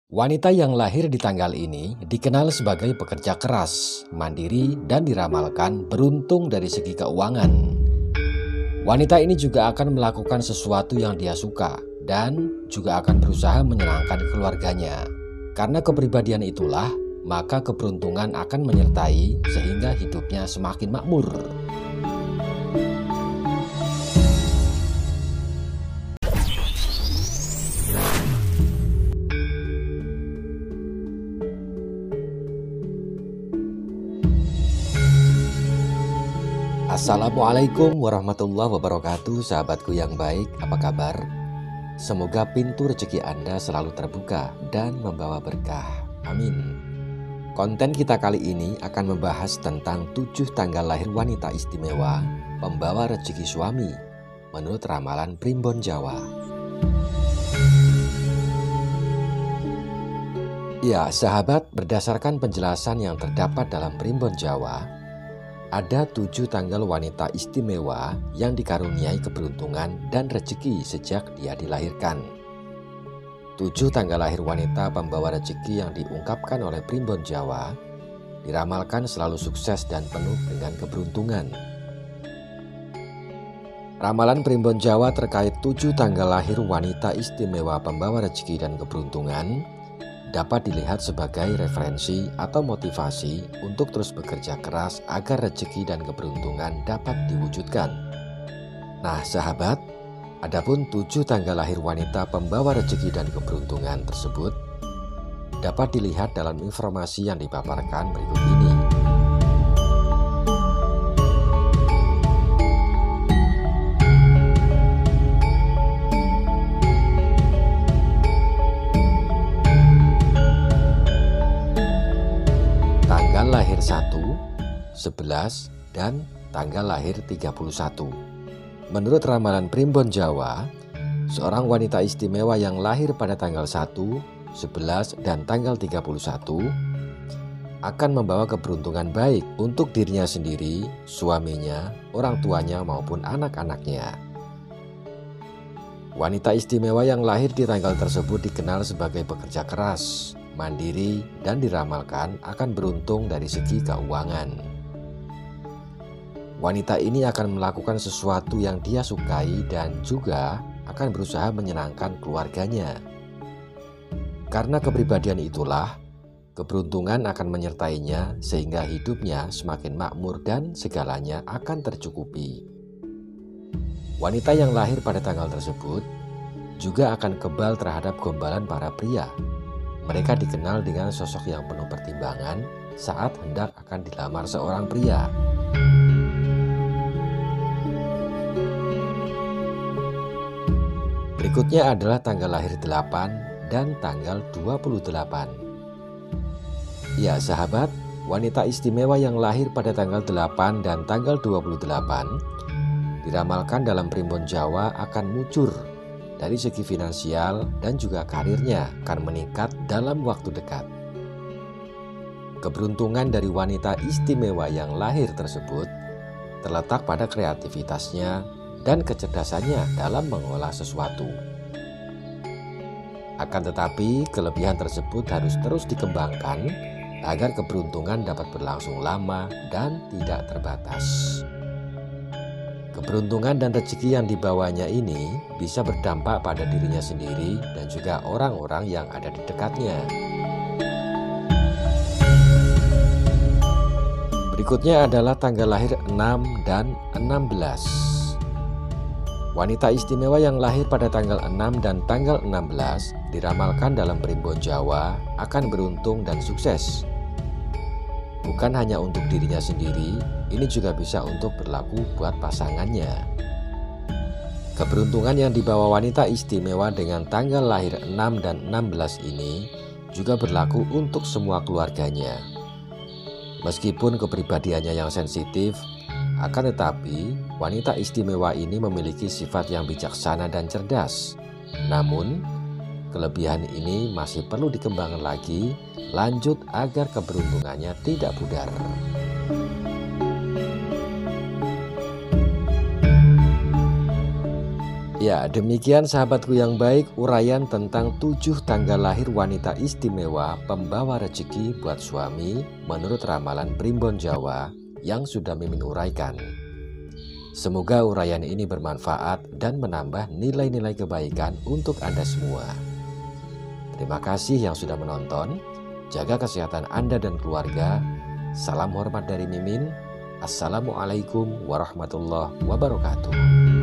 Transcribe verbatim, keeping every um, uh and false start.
Wanita yang lahir di tanggal ini dikenal sebagai pekerja keras, mandiri, dan diramalkan beruntung dari segi keuangan. Wanita ini juga akan melakukan sesuatu yang dia suka dan juga akan berusaha menyenangkan keluarganya. Karena kepribadian itulah, maka keberuntungan akan menyertai sehingga hidupnya semakin makmur. Assalamualaikum warahmatullahi wabarakatuh, sahabatku yang baik, apa kabar? Semoga pintu rezeki Anda selalu terbuka dan membawa berkah, amin. Konten kita kali ini akan membahas tentang tujuh tanggal lahir wanita istimewa pembawa rezeki suami menurut ramalan Primbon Jawa. Ya sahabat, berdasarkan penjelasan yang terdapat dalam Primbon Jawa, ada tujuh tanggal wanita istimewa yang dikaruniai keberuntungan dan rezeki sejak dia dilahirkan. Tujuh tanggal lahir wanita pembawa rezeki yang diungkapkan oleh Primbon Jawa diramalkan selalu sukses dan penuh dengan keberuntungan. Ramalan Primbon Jawa terkait tujuh tanggal lahir wanita istimewa pembawa rezeki dan keberuntungan dapat dilihat sebagai referensi atau motivasi untuk terus bekerja keras agar rezeki dan keberuntungan dapat diwujudkan. Nah sahabat, adapun tujuh tanggal lahir wanita pembawa rezeki dan keberuntungan tersebut dapat dilihat dalam informasi yang dipaparkan berikut ini. Lahir satu, sebelas, dan tanggal lahir tiga puluh satu. Menurut ramalan Primbon Jawa, seorang wanita istimewa yang lahir pada tanggal satu, sebelas, dan tanggal tiga puluh satu akan membawa keberuntungan baik untuk dirinya sendiri, suaminya, orang tuanya, maupun anak-anaknya. Wanita istimewa yang lahir di tanggal tersebut dikenal sebagai pekerja keras, mandiri, dan diramalkan akan beruntung dari segi keuangan. Wanita ini akan melakukan sesuatu yang dia sukai dan juga akan berusaha menyenangkan keluarganya. Karena kepribadian itulah, keberuntungan akan menyertainya sehingga hidupnya semakin makmur dan segalanya akan tercukupi. Wanita yang lahir pada tanggal tersebut juga akan kebal terhadap gombalan para pria. Mereka dikenal dengan sosok yang penuh pertimbangan saat hendak akan dilamar seorang pria. Berikutnya adalah tanggal lahir delapan dan tanggal dua puluh delapan. Ya sahabat, wanita istimewa yang lahir pada tanggal delapan dan tanggal dua puluh delapan diramalkan dalam Primbon Jawa akan mujur dari segi finansial dan juga karirnya akan meningkat dalam waktu dekat. Keberuntungan dari wanita istimewa yang lahir tersebut terletak pada kreativitasnya dan kecerdasannya dalam mengolah sesuatu. Akan tetapi, kelebihan tersebut harus terus dikembangkan agar keberuntungan dapat berlangsung lama dan tidak terbatas. Keberuntungan dan rezeki yang dibawanya ini bisa berdampak pada dirinya sendiri dan juga orang-orang yang ada di dekatnya. Berikutnya adalah tanggal lahir enam dan enam belas. Wanita istimewa yang lahir pada tanggal enam dan tanggal enam belas diramalkan dalam Primbon Jawa akan beruntung dan sukses. Bukan hanya untuk dirinya sendiri, ini juga bisa untuk berlaku buat pasangannya. Keberuntungan yang dibawa wanita istimewa dengan tanggal lahir enam dan enam belas ini juga berlaku untuk semua keluarganya. Meskipun kepribadiannya yang sensitif, akan tetapi wanita istimewa ini memiliki sifat yang bijaksana dan cerdas. Namun, kelebihan ini masih perlu dikembangkan lagi lanjut agar keberuntungannya tidak pudar. Ya, demikian sahabatku yang baik, uraian tentang tujuh tanggal lahir wanita istimewa pembawa rezeki buat suami menurut ramalan Primbon Jawa yang sudah Mimin uraikan. Semoga uraian ini bermanfaat dan menambah nilai-nilai kebaikan untuk Anda semua. Terima kasih yang sudah menonton. Jaga kesehatan Anda dan keluarga. Salam hormat dari Mimin. Assalamualaikum warahmatullahi wabarakatuh.